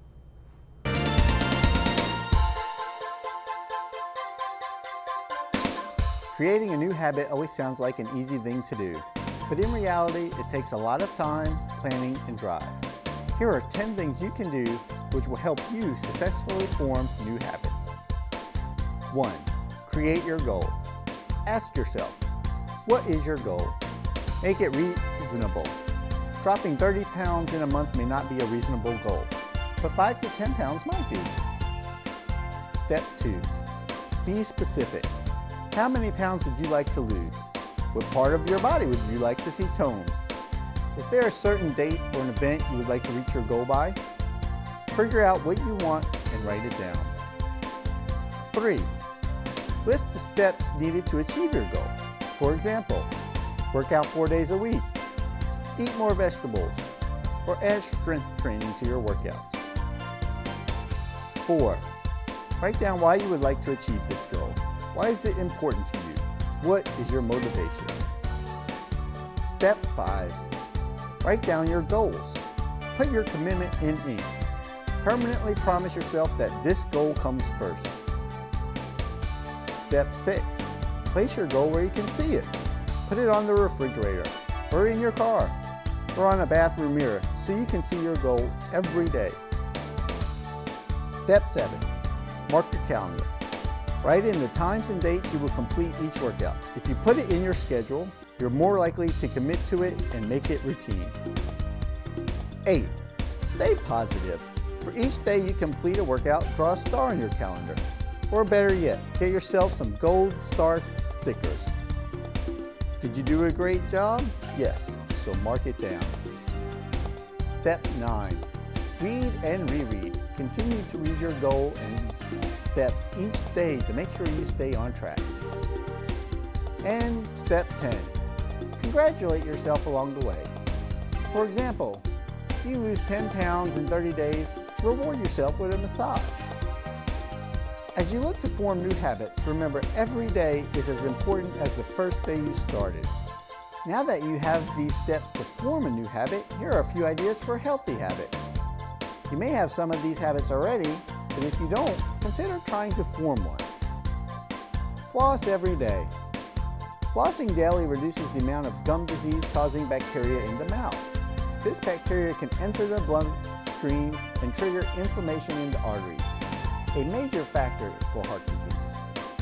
Creating a new habit always sounds like an easy thing to do, but in reality, it takes a lot of time, planning, and drive. Here are 10 things you can do which will help you successfully form new habits. 1. Create your goal. Ask yourself, what is your goal? Make it reasonable. Dropping 30 pounds in a month may not be a reasonable goal, but 5 to 10 pounds might be. Step 2. Be specific. How many pounds would you like to lose? What part of your body would you like to see toned? Is there a certain date or an event you would like to reach your goal by? Figure out what you want and write it down. 3. List the steps needed to achieve your goal. For example, work out 4 days a week, eat more vegetables, or add strength training to your workouts. 4. Write down why you would like to achieve this goal. Why is it important to you? What is your motivation? Step 5. Write down your goals. Put your commitment in ink. Permanently promise yourself that this goal comes first. Step 6. Place your goal where you can see it. Put it on the refrigerator, or in your car, or on a bathroom mirror so you can see your goal every day. Step 7. Mark your calendar. Write in the times and dates you will complete each workout. If you put it in your schedule, you're more likely to commit to it and make it routine. 8. Stay positive. For each day you complete a workout, draw a star on your calendar. Or better yet, get yourself some gold star stickers. Did you do a great job? Yes, so mark it down. Step 9. Read and reread. Continue to read your goal and steps each day to make sure you stay on track. And step 10. Congratulate yourself along the way. For example, if you lose 10 pounds in 30 days, reward yourself with a massage. As you look to form new habits, remember every day is as important as the first day you started. Now that you have these steps to form a new habit, here are a few ideas for healthy habits. You may have some of these habits already, but if you don't, consider trying to form one. Floss every day. Flossing daily reduces the amount of gum disease-causing bacteria in the mouth. This bacteria can enter the bloodstream and trigger inflammation in the arteries, a major factor for heart disease.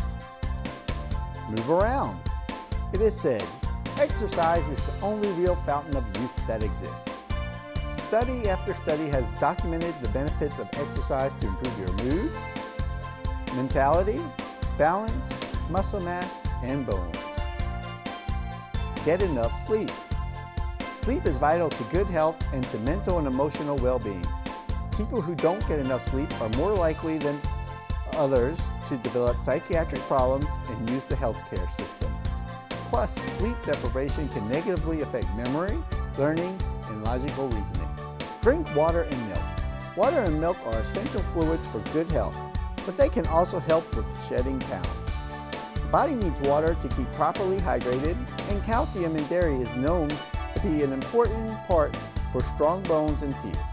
Move around. It is said, exercise is the only real fountain of youth that exists. Study after study has documented the benefits of exercise to improve your mood, mentality, balance, muscle mass, and bones. Get enough sleep. Sleep is vital to good health and to mental and emotional well-being. People who don't get enough sleep are more likely than others to develop psychiatric problems and use the healthcare system. Plus, sleep deprivation can negatively affect memory, learning, and logical reasoning. Drink water and milk. Water and milk are essential fluids for good health, but they can also help with shedding pounds. The body needs water to keep properly hydrated, and calcium in dairy is known to be an important part for strong bones and teeth.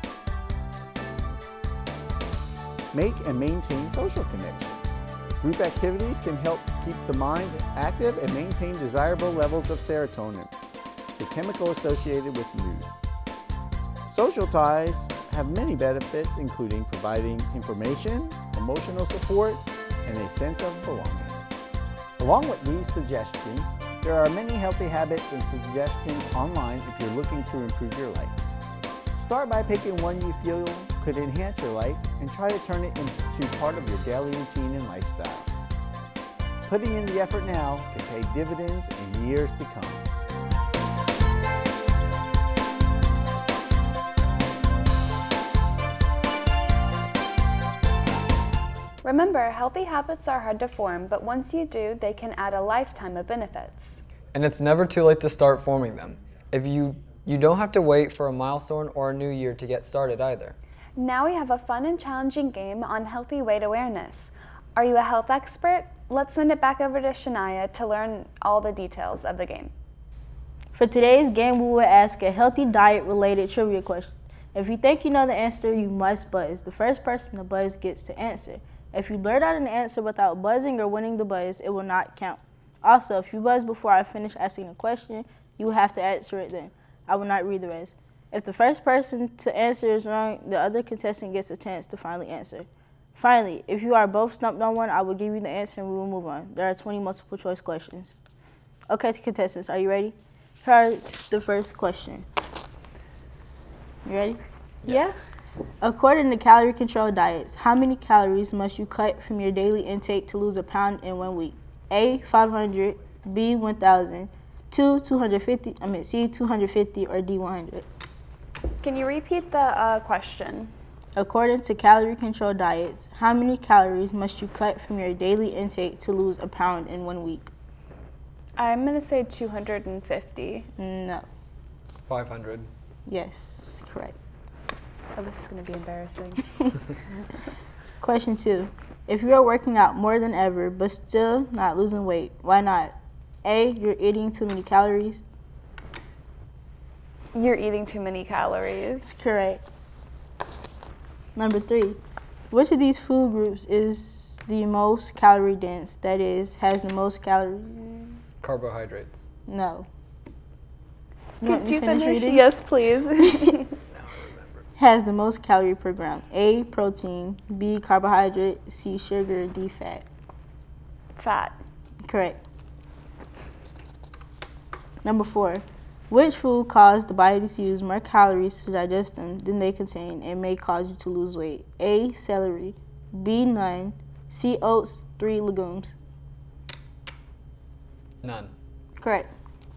Make and maintain social connections. Group activities can help keep the mind active and maintain desirable levels of serotonin, the chemical associated with mood. Social ties have many benefits, including providing information, emotional support, and a sense of belonging. Along with these suggestions, there are many healthy habits and suggestions online if you're looking to improve your life. Start by picking one you feel could enhance your life and try to turn it into part of your daily routine and lifestyle. Putting in the effort now can pay dividends in years to come. Remember, healthy habits are hard to form, but once you do, they can add a lifetime of benefits. And it's never too late to start forming them. If you don't have to wait for a milestone or a new year to get started either. Now we have a fun and challenging game on healthy weight awareness. Are you a health expert? Let's send it back over to Shania to learn all the details of the game. For today's game, we will ask a healthy diet-related trivia question. If you think you know the answer, you must buzz. The first person to buzz gets to answer. If you blurt out an answer without buzzing or winning the buzz, it will not count. Also, if you buzz before I finish asking the question, you will have to answer it then. I will not read the rest. If the first person to answer is wrong, the other contestant gets a chance to finally answer. Finally, if you are both stumped on one, I will give you the answer and we will move on. There are 20 multiple choice questions. Okay, contestants, are you ready? Here is the first question. You ready? Yes. According to calorie control diets, how many calories must you cut from your daily intake to lose a pound in 1 week? A, 500, B, 1,000, C, 250, or D, 100? Can you repeat the question? According to calorie control diets, how many calories must you cut from your daily intake to lose a pound in 1 week? I'm going to say 250. No. 500. Yes, correct. Oh, this is going to be embarrassing. Question 2. If you are working out more than ever but still not losing weight, why not? A, you're eating too many calories. You're eating too many calories. That's correct. Number 3. Which of these food groups is the most calorie dense? That is, has the most calories? Carbohydrates. No. Could you finish reading? Yes, please. Has the most calorie per gram? A, protein, B, carbohydrate, C, sugar, D, fat. Fat. Correct. Number 4. Which food causes the body to use more calories to digest them than they contain and may cause you to lose weight? A. Celery. B. None. C. Oats. 3. Legumes. None. Correct.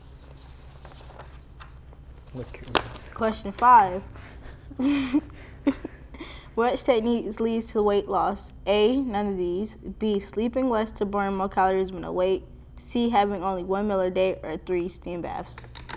Legumes. Question 5. Which techniques leads to weight loss? A. None of these. B. Sleeping less to burn more calories when awake. C. Having only 1 meal a day. Or 3. Steam baths.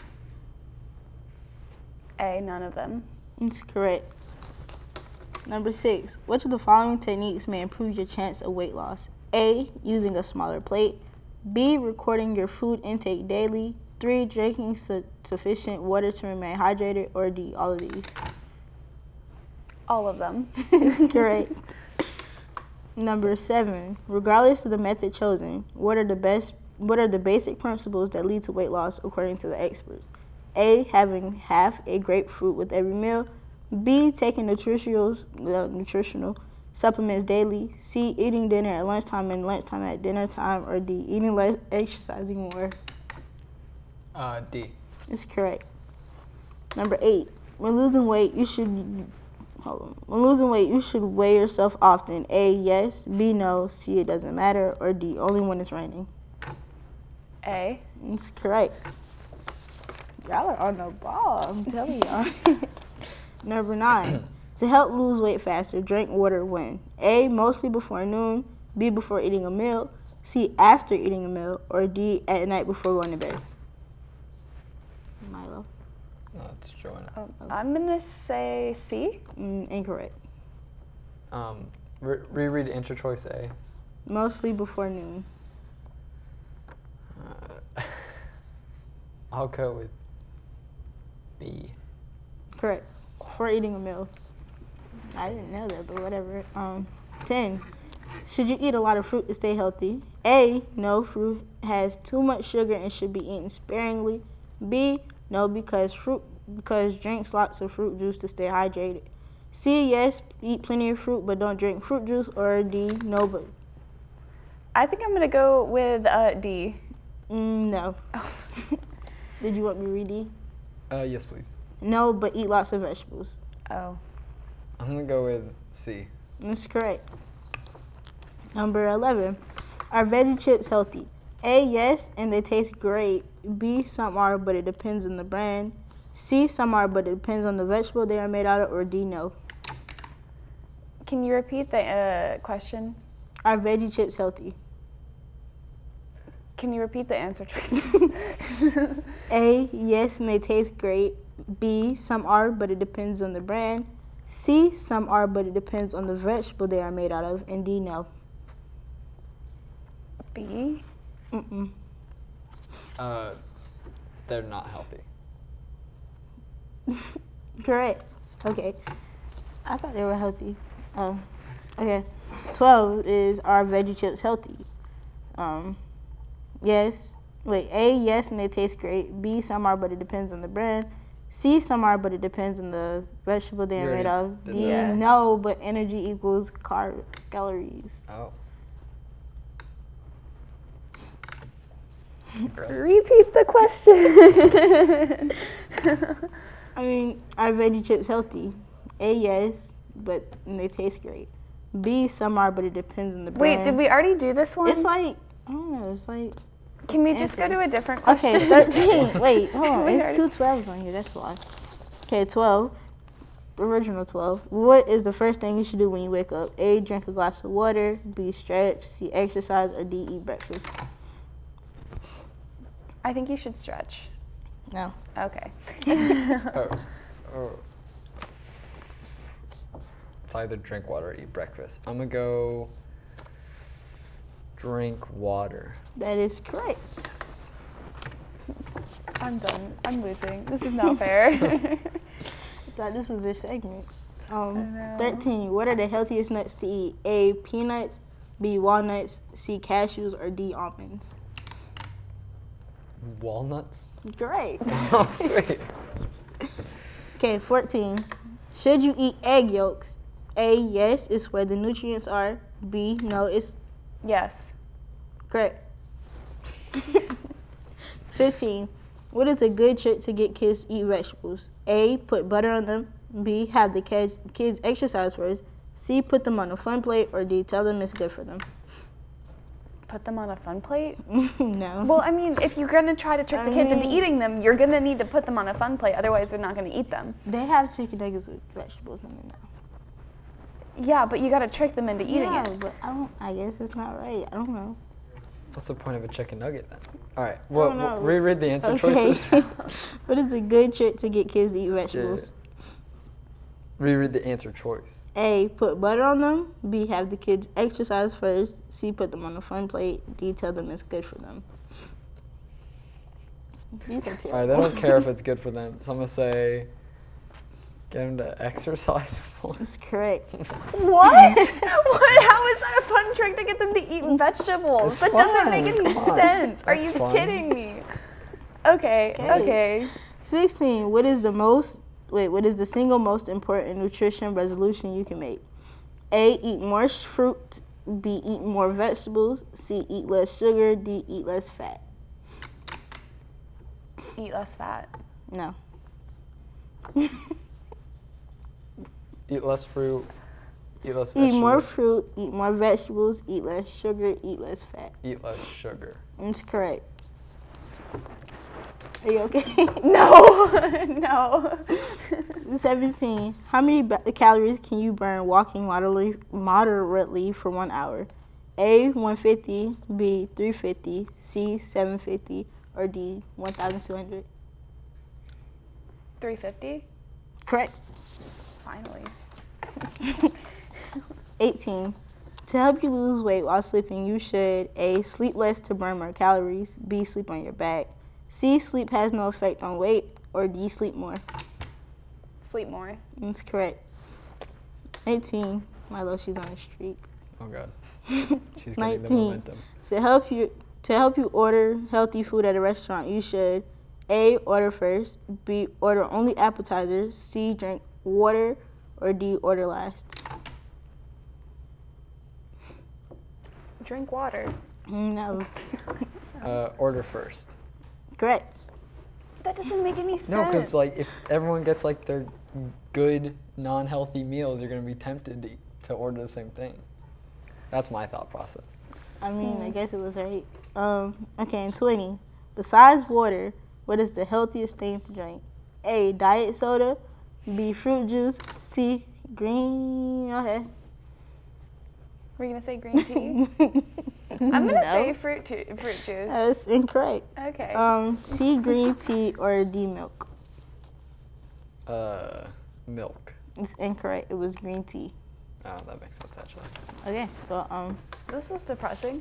A. None of them. That's correct. Number 6. Which of the following techniques may improve your chance of weight loss? A. Using a smaller plate. B. Recording your food intake daily. 3. Drinking sufficient water to remain hydrated. Or D. All of these. All of them. Correct. Number 7. Regardless of the method chosen, what are the basic principles that lead to weight loss according to the experts? A. Having half a grapefruit with every meal. B. Taking nutritional supplements daily. C. Eating dinner at lunchtime and lunchtime at dinner time. Or D. Eating less, exercising more. D. That's correct. Number 8. When losing weight, you should weigh yourself often. A. Yes. B. No. C. It doesn't matter. Or D. Only when it's raining. A. That's correct. Y'all are on the ball, I'm telling y'all. Number 9. To help lose weight faster, drink water when? A. Mostly before noon. B. Before eating a meal. C. After eating a meal. Or D. At night before going to bed. Milo. That's Joanna. I'm going to say C. Incorrect. Reread answer choice A. Mostly before noon. I'll go with B. Correct. For eating a meal. I didn't know that, but whatever. 10. Should you eat a lot of fruit to stay healthy? A. No, fruit has too much sugar and should be eaten sparingly. B. No, because drinks lots of fruit juice to stay hydrated. C. Yes, eat plenty of fruit, but don't drink fruit juice. Or D. No, but. I think I'm going to go with D. No. Did you want me to read D? Yes, please. No, but eat lots of vegetables. Oh. I'm going to go with C. That's correct. Number 11. Are veggie chips healthy? A. Yes, and they taste great. B. Some are, but it depends on the brand. C. Some are, but it depends on the vegetable they are made out of. Or D. No. Can you repeat the question? Are veggie chips healthy? Can you repeat the answer choice? A. Yes, and they taste great. B. Some are, but it depends on the brand. C. Some are, but it depends on the vegetable they are made out of. And D. No. B? They're not healthy. Correct. Okay. I thought they were healthy. Oh. Okay. 12 is, are veggie chips healthy? Yes. Wait, A, yes, and they taste great. B, some are, but it depends on the brand. C, some are, but it depends on the vegetable they are made of. D, no, but energy equals calories. Oh. Repeat the question. I mean, are veggie chips healthy? A, yes, but they taste great. B, some are, but it depends on the brand. Wait, did we already do this one? It's like, I don't know, it's like... Can we just go to a different question? Okay, 13. Wait, hold on. It's 2 12s on here, that's why. Okay, 12. Original 12. What is the first thing you should do when you wake up? A, drink a glass of water. B, stretch. C, exercise. Or D, eat breakfast. I think you should stretch. No. Okay. It's either drink water or eat breakfast. I'm going to go drink water. That is correct. Yes. I'm done. I'm losing. This is not fair. I thought this was their segment. 13. What are the healthiest nuts to eat? A, peanuts. B, walnuts. C, cashews. Or D, almonds. Walnuts? Great. Oh, sweet. Okay, 14. Should you eat egg yolks? A, yes, it's where the nutrients are. B, no, it's... Yes. Correct. 15. What is a good trick to get kids to eat vegetables? A, put butter on them. B, have the kids exercise first. C, put them on a fun plate. Or D, tell them it's good for them. Put them on a fun plate? No. Well, I mean, if you're going to try to trick the kids into eating them, you're going to need to put them on a fun plate. Otherwise, they're not going to eat them. They have chicken nuggets with vegetables in them now. Yeah, but you got to trick them into eating it. But I guess it's not right. I don't know. What's the point of a chicken nugget then? All right, well, reread the answer choices. What is a good trick to get kids to eat vegetables? Yeah. Reread the answer choice. A, put butter on them. B, have the kids exercise first. C, put them on a fun plate. D, tell them it's good for them. These are terrible. All right, they don't care if it's good for them. So I'm going to say, get them to exercise more. That's correct. What? How is that a fun trick to get them to eat vegetables? That doesn't make any sense. Are you kidding me? Okay. 16. What is the single most important nutrition resolution you can make? A, eat more fruit. B, eat more vegetables. C, eat less sugar. D, eat less fat. Eat less fat. No. Eat less fruit. Eat less vegetables. Eat more fruit. Eat more vegetables. Eat less sugar. Eat less fat. Eat less sugar. That's correct. Are you okay? No. 17. How many calories can you burn walking moderately for 1 hour? A, 150. B, 350. C, 750. Or D, 1,200. 350? Correct. Finally. 18. To help you lose weight while sleeping, you should A, sleep less to burn more calories. B, sleep on your back. C, sleep has no effect on weight. Or D, sleep more. Sleep more. That's correct. 18. Milo, she's on a streak. Oh God. She's getting 19. the momentum. To help you order healthy food at a restaurant, you should A, order first. B, order only appetizers. C, drink water. Or D, order last. Drink water. No. Order first. Correct. That doesn't make any sense. No, because like if everyone gets like their good non-healthy meals, you're gonna be tempted to order the same thing. That's my thought process. I mean, I guess it was right. Okay, and 20. Besides water, what is the healthiest thing to drink? A, diet soda. B, fruit juice. C, green. Okay. Were you gonna say green tea? I'm gonna say fruit juice. That's incorrect. Okay. C, green tea. Or D, milk. Milk. It's incorrect. It was green tea. Oh, that makes sense actually. Okay. So this was depressing.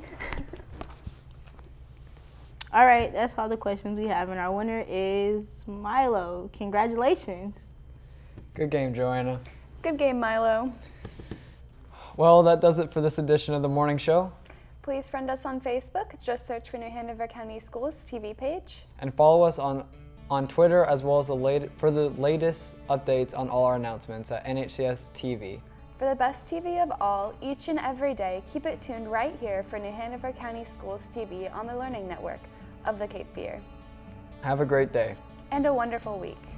All right, that's all the questions we have, and our winner is Milo. Congratulations. Good game, Joanna. Good game, Milo. Well, that does it for this edition of the morning show. Please friend us on Facebook. Just search for New Hanover County Schools TV page. And follow us on Twitter as well as for the latest updates on all our announcements at NHCS TV. For the best TV of all, each and every day, keep it tuned right here for New Hanover County Schools TV on the Learning Network of the Cape Fear. Have a great day. And a wonderful week.